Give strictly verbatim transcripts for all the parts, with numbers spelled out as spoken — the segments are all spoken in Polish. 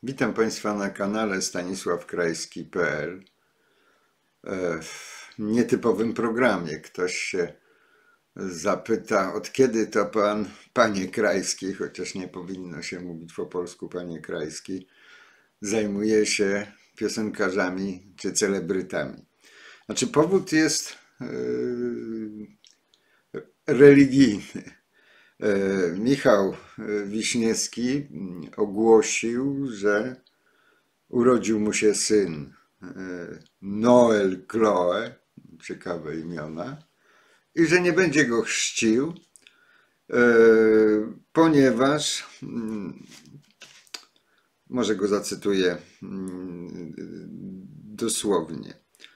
Witam Państwa na kanale stanisław krajski kropka p l. W nietypowym programie ktoś się zapyta, od kiedy to pan, panie Krajski, chociaż nie powinno się mówić po polsku panie Krajski, zajmuje się piosenkarzami czy celebrytami. Znaczy powód jest yy, religijny. Michał Wiśniewski ogłosił, że urodził mu się syn Noel Chloe, ciekawe imiona, i że nie będzie go chrzcił, ponieważ, może go zacytuję dosłownie,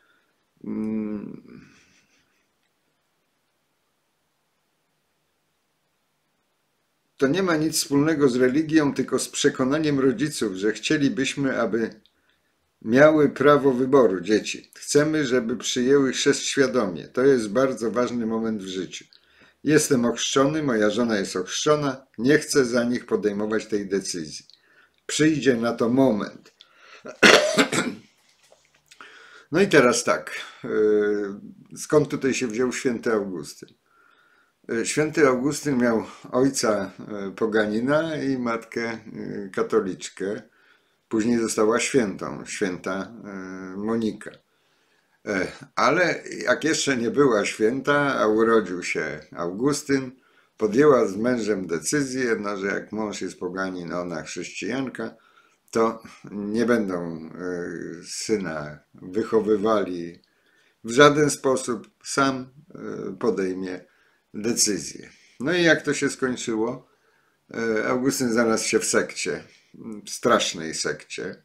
to nie ma nic wspólnego z religią, tylko z przekonaniem rodziców, że chcielibyśmy, aby miały prawo wyboru dzieci. Chcemy, żeby przyjęły chrzest świadomie. To jest bardzo ważny moment w życiu. Jestem ochrzczony, moja żona jest ochrzczona, nie chcę za nich podejmować tej decyzji. Przyjdzie na to moment. No i teraz tak, skąd tutaj się wziął święty Augustyn? Święty Augustyn miał ojca poganina i matkę katoliczkę. Później została świętą, święta Monika. Ale jak jeszcze nie była święta, a urodził się Augustyn, podjęła z mężem decyzję, no, że jak mąż jest poganin, ona chrześcijanka, to nie będą syna wychowywali w żaden sposób, sam podejmie decyzję. No i jak to się skończyło? Augustyn znalazł się w sekcie, w strasznej sekcie.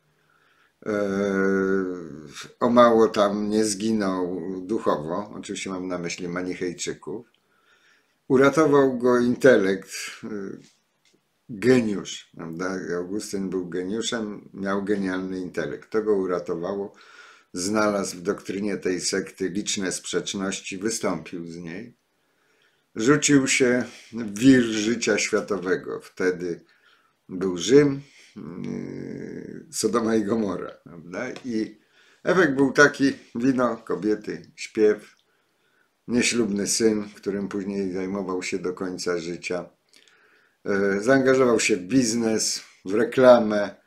O mało tam nie zginął duchowo, oczywiście mam na myśli Manichejczyków. Uratował go intelekt, geniusz, prawda? Augustyn był geniuszem, miał genialny intelekt. To go uratowało. Znalazł w doktrynie tej sekty liczne sprzeczności, wystąpił z niej. Rzucił się w wir życia światowego. Wtedy był Rzym, Sodoma i Gomora, prawda? I efekt był taki: wino, kobiety, śpiew, nieślubny syn, którym później zajmował się do końca życia. Zaangażował się w biznes, w reklamę,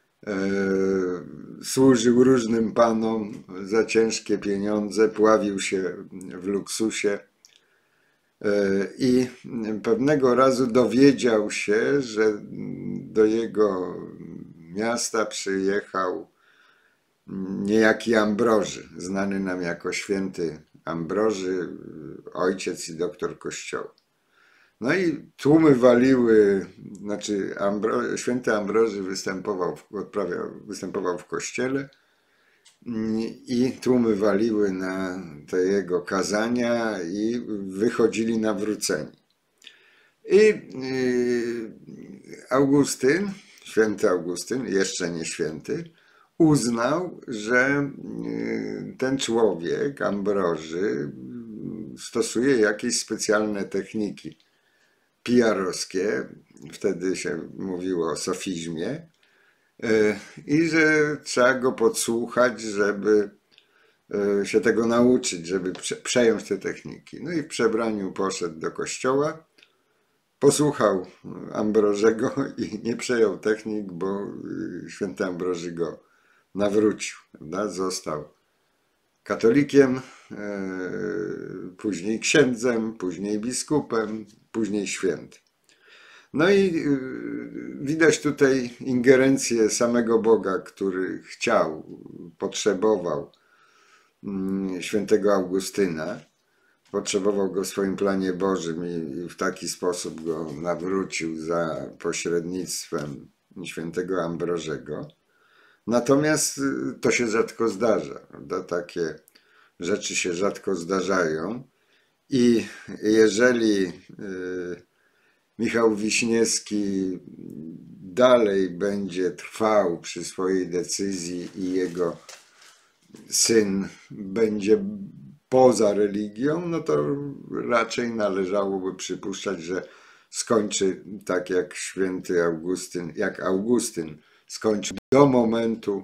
służył różnym panom za ciężkie pieniądze, pławił się w luksusie. I pewnego razu dowiedział się, że do jego miasta przyjechał niejaki Ambroży, znany nam jako święty Ambroży, ojciec i doktor Kościoła. No i tłumy waliły, znaczy Ambro, święty Ambroży występował, odprawiał, występował w kościele i tłumy waliły na te jego kazania i wychodzili nawróceni. I Augustyn, święty Augustyn, jeszcze nie święty, uznał, że ten człowiek, Ambroży, stosuje jakieś specjalne techniki P R-owskie, wtedy się mówiło o sofizmie, i że trzeba go podsłuchać, żeby się tego nauczyć, żeby przejąć te techniki. No i w przebraniu poszedł do kościoła, posłuchał Ambrożego i nie przejął technik, bo święty Ambroży go nawrócił, prawda? Został katolikiem, później księdzem, później biskupem, później świętym. No i widać tutaj ingerencję samego Boga, który chciał, potrzebował świętego Augustyna, potrzebował go w swoim planie Bożym i w taki sposób go nawrócił za pośrednictwem świętego Ambrożego. Natomiast to się rzadko zdarza, prawda? Takie rzeczy się rzadko zdarzają i jeżeli Michał Wiśniewski dalej będzie trwał przy swojej decyzji i jego syn będzie poza religią, no to raczej należałoby przypuszczać, że skończy tak jak święty Augustyn, jak Augustyn skończył do momentu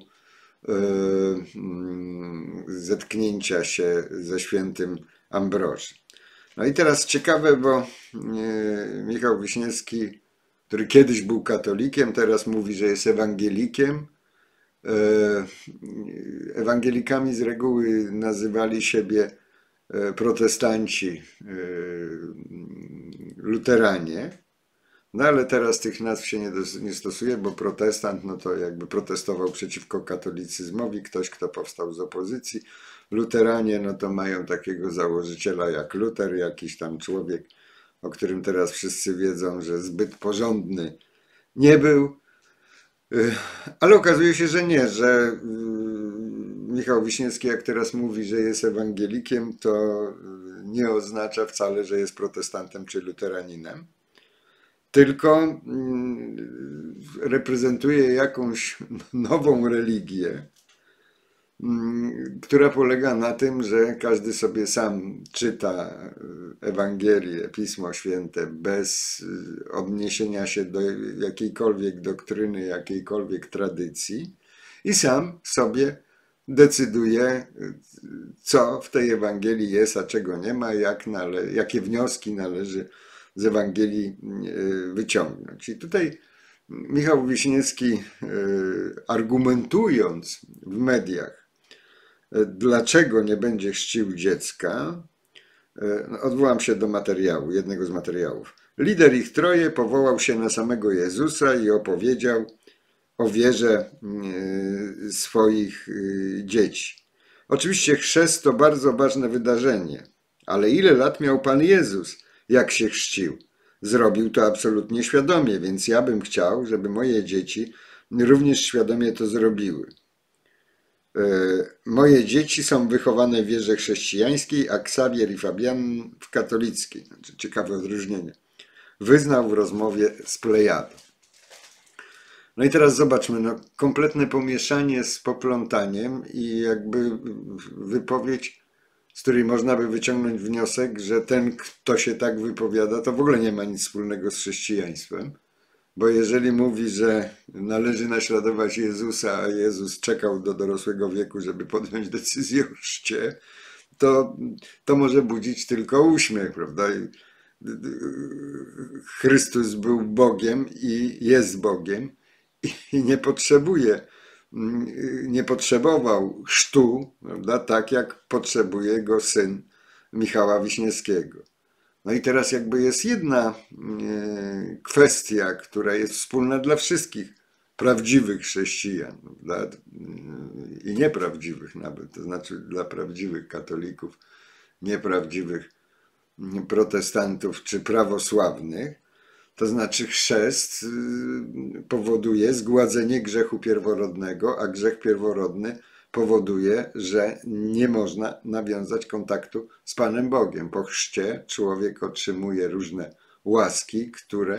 zetknięcia się ze świętym Ambroży. No i teraz ciekawe, bo Michał Wiśniewski, który kiedyś był katolikiem, teraz mówi, że jest ewangelikiem. Ewangelikami z reguły nazywali siebie protestanci, luteranie. No ale teraz tych nazw się nie, nie stosuje, bo protestant, no to jakby protestował przeciwko katolicyzmowi, ktoś, kto powstał z opozycji. Luteranie, no to mają takiego założyciela jak Luter, jakiś tam człowiek, o którym teraz wszyscy wiedzą, że zbyt porządny nie był. Ale okazuje się, że nie, że Michał Wiśniewski, jak teraz mówi, że jest ewangelikiem, to nie oznacza wcale, że jest protestantem czy luteraninem, tylko reprezentuje jakąś nową religię, która polega na tym, że każdy sobie sam czyta Ewangelię, Pismo Święte bez odniesienia się do jakiejkolwiek doktryny, jakiejkolwiek tradycji i sam sobie decyduje, co w tej Ewangelii jest, a czego nie ma, jak nale- jakie wnioski należy z Ewangelii wyciągnąć. I tutaj Michał Wiśniewski, argumentując w mediach, dlaczego nie będzie chrzcił dziecka, odwołam się do materiału, jednego z materiałów. Lider ich troje powołał się na samego Jezusa i opowiedział o wierze swoich dzieci. Oczywiście chrzest to bardzo ważne wydarzenie, ale ile lat miał Pan Jezus, jak się chrzcił? Zrobił to absolutnie świadomie, więc ja bym chciał, żeby moje dzieci również świadomie to zrobiły. Moje dzieci są wychowane w wierze chrześcijańskiej, a Ksawier i Fabian w katolickiej. Znaczy, ciekawe odróżnienie. Wyznał w rozmowie z Plejadą. No i teraz zobaczmy, no, kompletne pomieszanie z poplątaniem i jakby wypowiedź, z której można by wyciągnąć wniosek, że ten, kto się tak wypowiada, to w ogóle nie ma nic wspólnego z chrześcijaństwem. Bo jeżeli mówi, że należy naśladować Jezusa, a Jezus czekał do dorosłego wieku, żeby podjąć decyzję o chrzcie, to, to może budzić tylko uśmiech, prawda? Chrystus był Bogiem i jest Bogiem i nie potrzebuje, nie potrzebował chrztu, prawda? Tak jak potrzebuje go syn Michała Wiśniewskiego. No i teraz jakby jest jedna kwestia, która jest wspólna dla wszystkich prawdziwych chrześcijan, prawda? I nieprawdziwych nawet, to znaczy dla prawdziwych katolików, nieprawdziwych protestantów czy prawosławnych, to znaczy chrzest powoduje zgładzenie grzechu pierworodnego, a grzech pierworodny powoduje, że nie można nawiązać kontaktu z Panem Bogiem. Po chrzcie człowiek otrzymuje różne łaski, które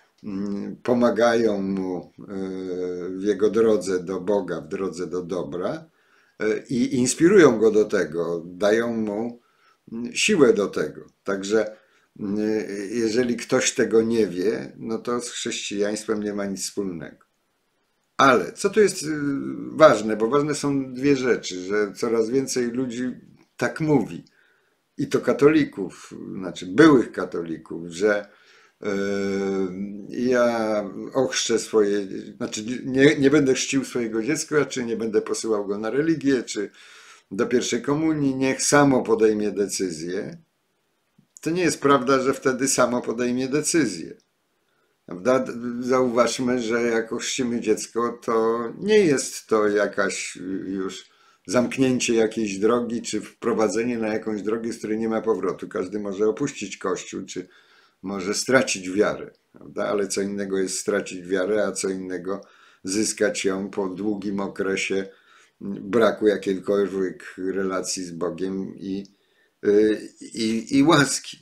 pomagają mu w jego drodze do Boga, w drodze do dobra i inspirują go do tego, dają mu siłę do tego. Także jeżeli ktoś tego nie wie, no to z chrześcijaństwem nie ma nic wspólnego. Ale co tu jest ważne, bo ważne są dwie rzeczy, że coraz więcej ludzi tak mówi, i to katolików, znaczy byłych katolików, że yy, ja ochrzczę swoje, znaczy nie, nie będę chrzcił swojego dziecka, czy nie będę posyłał go na religię, czy do pierwszej komunii, niech samo podejmie decyzję. To nie jest prawda, że wtedy samo podejmie decyzję. Prawda? Zauważmy, że jak chrzcimy dziecko, to nie jest to jakaś już zamknięcie jakiejś drogi, czy wprowadzenie na jakąś drogę, z której nie ma powrotu. Każdy może opuścić Kościół, czy może stracić wiarę. Prawda? Ale co innego jest stracić wiarę, a co innego zyskać ją po długim okresie braku jakiejkolwiek relacji z Bogiem i, i, i łaski.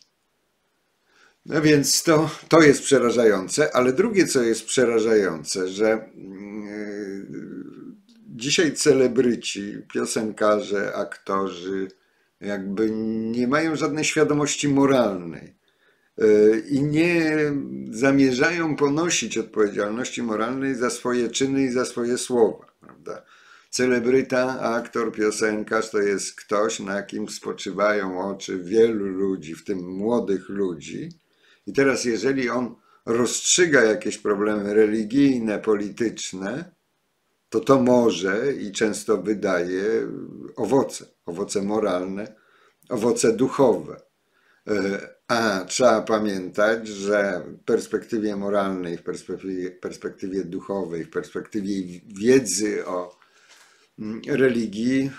No więc to, to jest przerażające, ale drugie, co jest przerażające, że dzisiaj celebryci, piosenkarze, aktorzy jakby nie mają żadnej świadomości moralnej. i nie zamierzają ponosić odpowiedzialności moralnej za swoje czyny i za swoje słowa, prawda? Celebryta, aktor, piosenkarz to jest ktoś, na kim spoczywają oczy wielu ludzi, w tym młodych ludzi. I teraz, jeżeli on rozstrzyga jakieś problemy religijne, polityczne, to to może i często wydaje owoce, owoce moralne, owoce duchowe. A trzeba pamiętać, że w perspektywie moralnej, w perspektywie, perspektywie duchowej, w perspektywie wiedzy o religii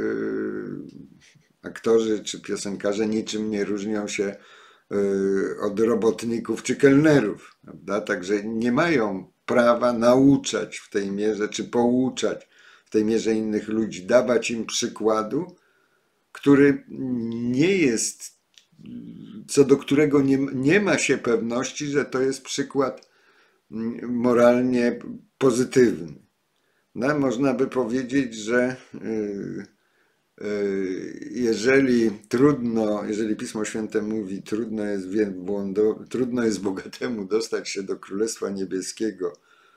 aktorzy czy piosenkarze niczym nie różnią się od robotników czy kelnerów, prawda? Także nie mają prawa nauczać w tej mierze, czy pouczać w tej mierze innych ludzi, dawać im przykładu, który nie jest, co do którego nie, nie ma się pewności, że to jest przykład moralnie pozytywny. No, można by powiedzieć, że jeżeli trudno, jeżeli Pismo Święte mówi, trudno jest, wielbłądo, trudno jest bogatemu dostać się do Królestwa Niebieskiego,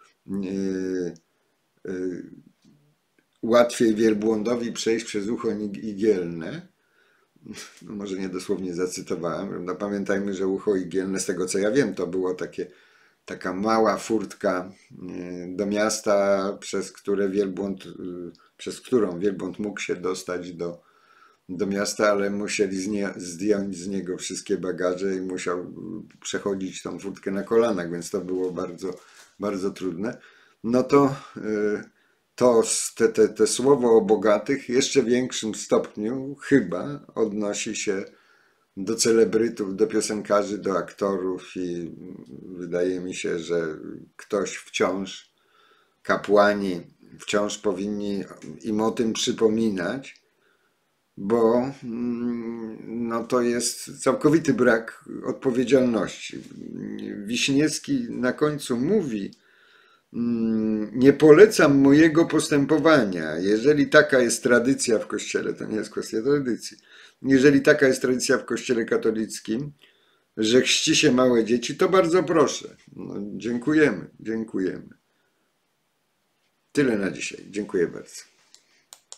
łatwiej wielbłądowi przejść przez ucho igielne, no może nie dosłownie zacytowałem, no pamiętajmy, że ucho igielne, z tego co ja wiem, to było takie, taka mała furtka do miasta, przez które wielbłąd, przez którą wielbłąd mógł się dostać do, do miasta, ale musieli z nie, zdjąć z niego wszystkie bagaże i musiał przechodzić tą furtkę na kolanach, więc to było bardzo, bardzo trudne. No to to te, te, te słowo o bogatych w jeszcze większym stopniu chyba odnosi się do celebrytów, do piosenkarzy, do aktorów i wydaje mi się, że ktoś wciąż, kapłani wciąż powinni im o tym przypominać, bo no, to jest całkowity brak odpowiedzialności. Wiśniewski na końcu mówi: nie polecam mojego postępowania. Jeżeli taka jest tradycja w Kościele, to nie jest kwestia tradycji, jeżeli taka jest tradycja w Kościele katolickim, że chrzci się małe dzieci, to bardzo proszę. No, dziękujemy, dziękujemy. Tyle na dzisiaj. Dziękuję bardzo.